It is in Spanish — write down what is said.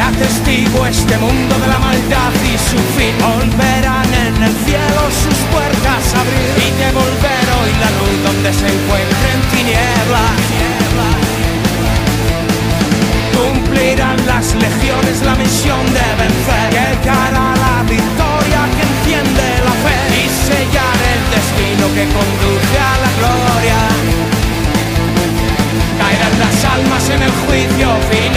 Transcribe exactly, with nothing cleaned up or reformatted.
será testigo este mundo de la maldad y su fin. Volverán en el cielo sus puertas a abrir y devolver hoy la luz donde se encuentren tinieblas. Cumplirán las legiones la misión de vencer, llegará la victoria que enciende la fe y sellar el destino que conduce a la gloria. Caerán las almas en el juicio final.